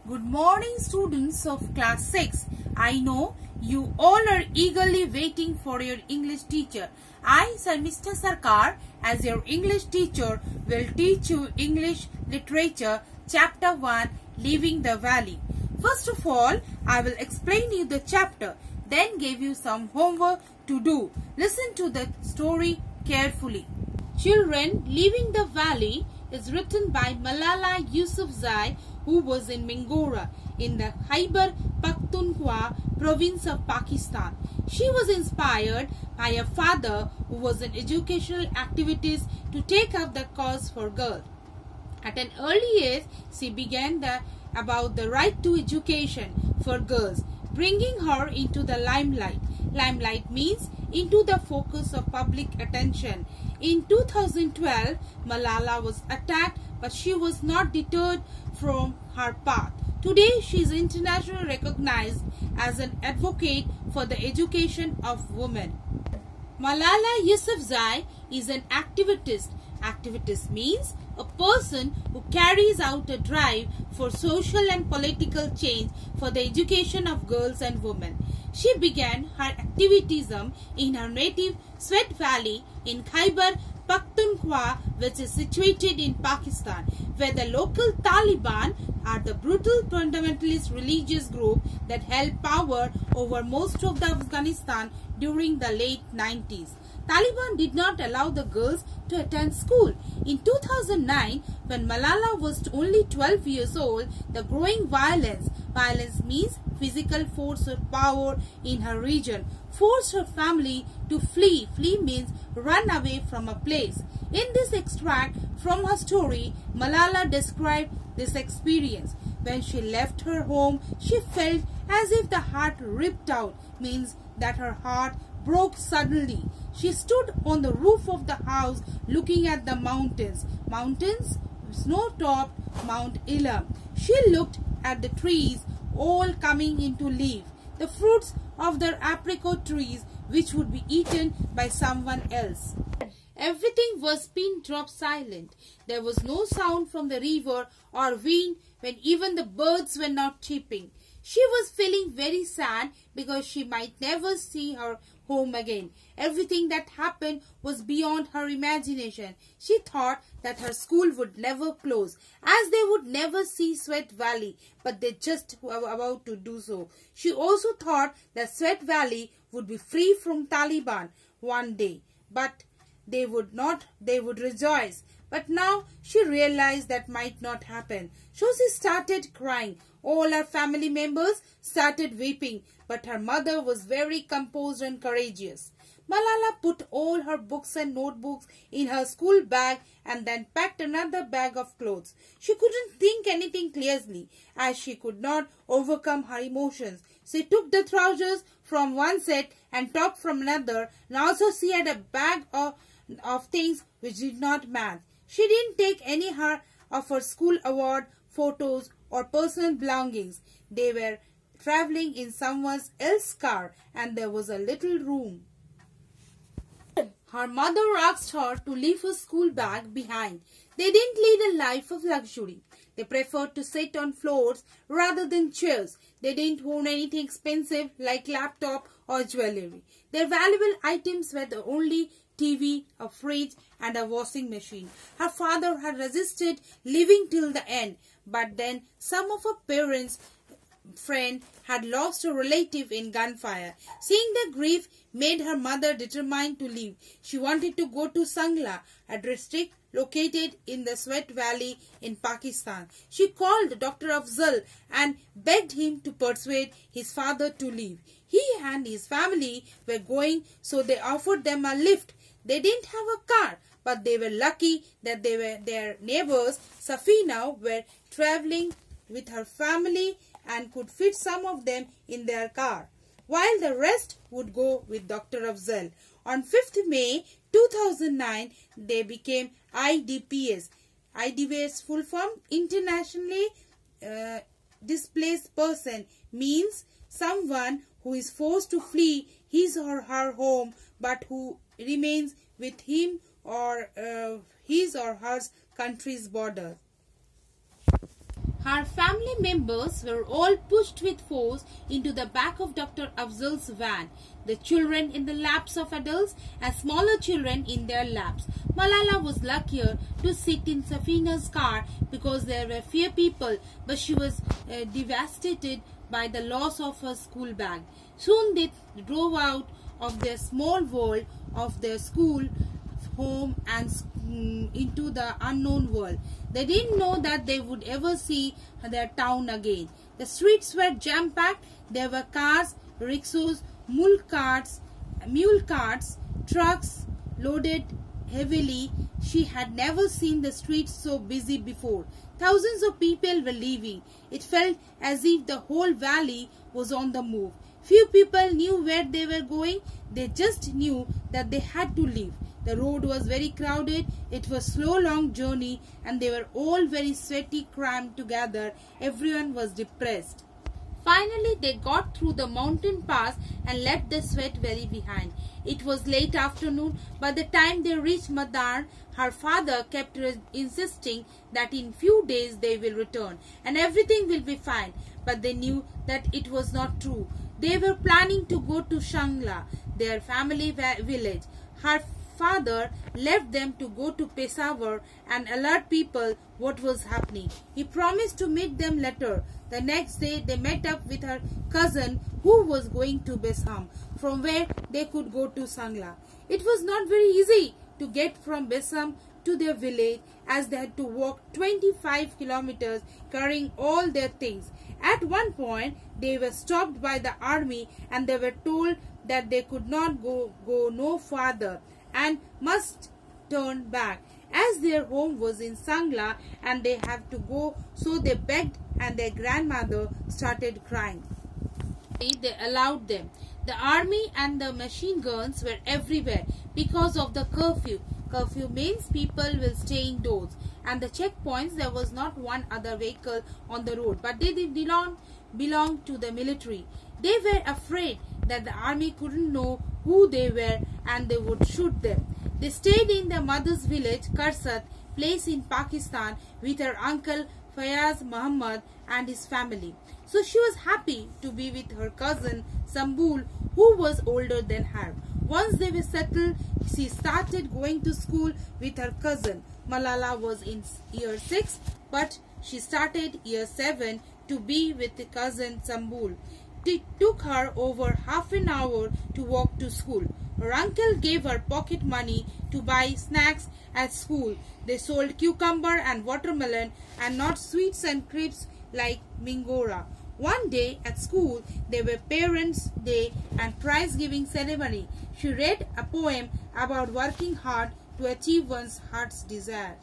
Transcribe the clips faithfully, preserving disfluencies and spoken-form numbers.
Good morning, students of class six. I know you all are eagerly waiting for your English teacher. I, Sir Mister Sarkar, as your English teacher, will teach you English Literature, Chapter one, Leaving the Valley. First of all, I will explain you the chapter, then give you some homework to do. Listen to the story carefully. Children, Leaving the Valley is written by Malala Yousafzai, who was in Mingora in the Khyber Pakhtunkhwa province of Pakistan. She was inspired by a father who was in educational activities to take up the cause for girls. At an early age, she began the, about the right to education for girls, bringing her into the limelight. Limelight means into the focus of public attention. In two thousand twelve, Malala was attacked, but she was not deterred from her path. Today, she is internationally recognized as an advocate for the education of women. Malala Yousafzai is an activist. Activist means a person who carries out a drive for social and political change for the education of girls and women. She began her activism in her native Swat Valley in Khyber Pakhtunkhwa, which is situated in Pakistan, where the local Taliban are the brutal fundamentalist religious group that held power over most of the Afghanistan during the late nineties. Taliban did not allow the girls to attend school. In two thousand nine, when Malala was only twelve years old, the growing violence, violence means physical force or power in her region, forced her family to flee. Flee means run away from a place. In this extract from her story, Malala described this experience. When she left her home, she felt as if the heart ripped out, means that her heart broke suddenly. She stood on the roof of the house looking at the mountains. Mountains, snow-topped Mount Elam. She looked at the trees all coming into leaf, the fruits of their apricot trees which would be eaten by someone else. Everything was pin-drop silent. There was no sound from the river or wind when even the birds were not chirping. She was feeling very sad because she might never see her home again. Everything that happened was beyond her imagination. She thought that her school would never close, as they would never see Swat Valley, but they just were about to do so. She also thought that Swat Valley would be free from Taliban one day, but they would not, they would rejoice. But now she realized that might not happen. So she started crying. All her family members started weeping, but her mother was very composed and courageous. Malala put all her books and notebooks in her school bag and then packed another bag of clothes. She couldn't think anything clearly, as she could not overcome her emotions. She took the trousers from one set and top from another, and also she had a bag of, of things which did not match. She didn't take any of her school award, photos or personal belongings. They were traveling in someone else's car and there was a little room. Her mother asked her to leave her school bag behind. They didn't lead a life of luxury. They preferred to sit on floors rather than chairs. They didn't own anything expensive like laptop or jewelry. Their valuable items were the only T V, a fridge and a washing machine. Her father had resisted living till the end, but then some of her parents' friend had lost a relative in gunfire. Seeing the grief made her mother determined to leave. She wanted to go to Sanyal, a district located in the Swat Valley in Pakistan. She called Doctor Afzal and begged him to persuade his father to leave. He and his family were going, so they offered them a lift. They didn't have a car, but they were lucky that they were their neighbors, Safina, were traveling with her family and could fit some of them in their car, while the rest would go with Doctor Afzal. On fifth May two thousand nine, they became I D P S. I D P S full form, Internationally uh, Displaced Person, means someone who is forced to flee his or her home but who remains with him or uh, his or her country's border. Her family members were all pushed with force into the back of Doctor Afzal's van, the children in the laps of adults and smaller children in their laps. Malala was luckier to sit in Safina's car because there were fewer people, but she was uh, devastated by the loss of her school bag. Soon they drove out of their small world of their school home and mm, into the unknown world. They didn't know that they would ever see their town again. The streets were jam-packed. There were cars, rickshaws, mule carts, mule carts, trucks loaded heavily. She had never seen the streets so busy before. Thousands of people were leaving. It felt as if the whole valley was on the move. Few people knew where they were going. They just knew that they had to leave. The road was very crowded. It was a slow, long journey, and they were all very sweaty, crammed together. Everyone was depressed. Finally, they got through the mountain pass and left the sweat valley behind. It was late afternoon. By the time they reached Maithon, her father kept insisting that in few days they will return and everything will be fine. But they knew that it was not true. They were planning to go to Sanyal, their family village. Her father left them to go to Peshawar and alert people what was happening. He promised to meet them later. The next day they met up with her cousin who was going to Besam, from where they could go to Sanyal. It was not very easy to get from Besam to their village, as they had to walk twenty-five kilometers carrying all their things. At one point they were stopped by the army and they were told that they could not go, go no farther and must turn back, as their home was in Sanyal and they have to go. So they begged and their grandmother started crying. They allowed them. The army and the machine guns were everywhere because of the curfew. Curfew means people will stay indoors. And the checkpoints, there was not one other vehicle on the road, but they did belong, belong to the military. They were afraid that the army couldn't know who they were and they would shoot them. They stayed in their mother's village, Karsat, place in Pakistan, with her uncle Fayaz Muhammad and his family. So she was happy to be with her cousin Sambul, who was older than her. Once they were settled, she started going to school with her cousin. Malala was in year six, but she started year seven to be with the cousin Sambul. It took her over half an hour to walk to school. Her uncle gave her pocket money to buy snacks at school. They sold cucumber and watermelon and not sweets and crepes like Mingora. One day at school, there were Parents' Day and prize-giving ceremony. She read a poem about working hard to achieve one's heart's desire.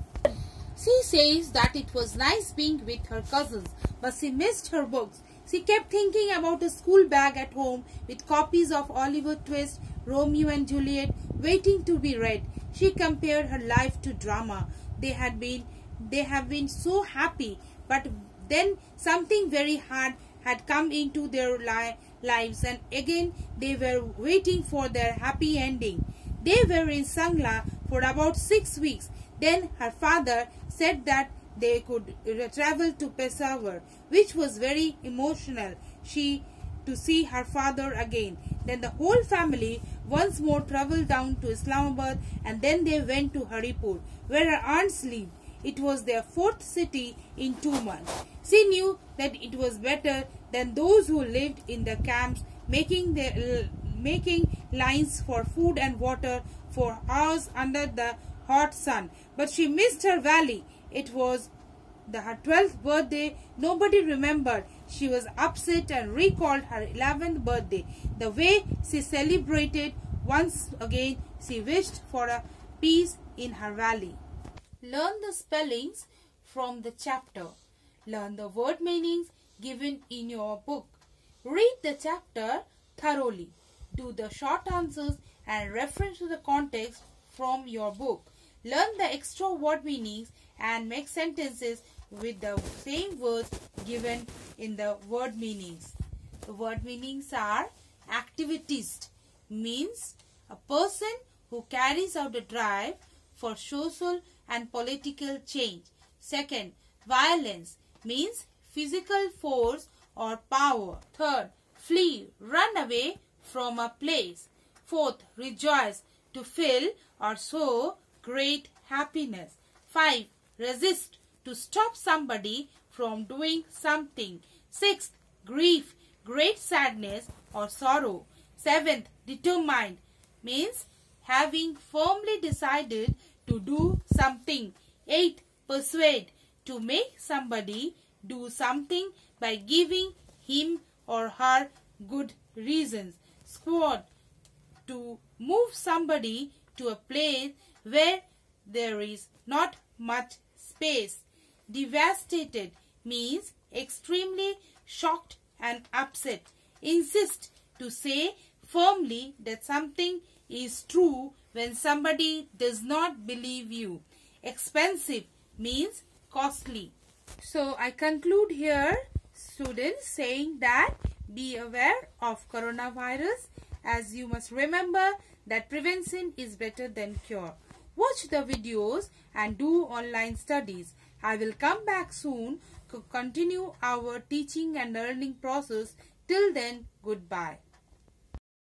She says that it was nice being with her cousins, but she missed her books. She kept thinking about a school bag at home with copies of Oliver Twist, Romeo and Juliet waiting to be read. She compared her life to drama. They had been, they have been so happy, but then something very hard had come into their li lives, and again they were waiting for their happy ending. They were in Sanyal for about six weeks. Then her father said that they could travel to Peshawar, which was very emotional. She to see her father again. Then the whole family once more traveled down to Islamabad, and then they went to Haripur, where her aunts lived. It was their fourth city in two months. She knew that it was better than those who lived in the camps, making their, making lines for food and water for hours under the hot sun. But she missed her valley. It was the, her twelfth birthday. Nobody remembered. She was upset and recalled her eleventh birthday. The way she celebrated, once again she wished for a peace in her valley. Learn the spellings from the chapter. Learn the word meanings given in your book. Read the chapter thoroughly. Do the short answers and reference to the context from your book. Learn the extra word meanings and make sentences with the same words given in the word meanings. The word meanings are: activist means a person who carries out a drive for social and political change. Second, violence means physical force or power. Third, flee, run away from a place. Fourth, rejoice, to feel or show great happiness. Five, resist, to stop somebody from doing something. Sixth, grief, great sadness or sorrow. Seventh, determined, means having firmly decided to do something. Eighth, persuade, to make somebody do something by giving him or her good reasons. Squad, to move somebody to a place where there is not much space. Devastated means extremely shocked and upset. Insist, to say firmly that something is true when somebody does not believe you. Expensive means costly. So I conclude here, students, saying that be aware of coronavirus, as you must remember that prevention is better than cure. Watch the videos and do online studies. I will come back soon to continue our teaching and learning process. Till then, goodbye.